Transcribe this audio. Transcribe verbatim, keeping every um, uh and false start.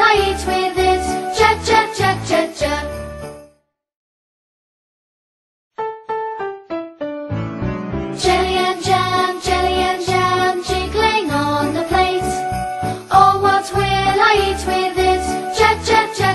I eat with it? Ch ch ch ch ch. Jelly and jam, jelly and jam, jiggling on the plate. Oh, what will I eat with it? Ch ch ch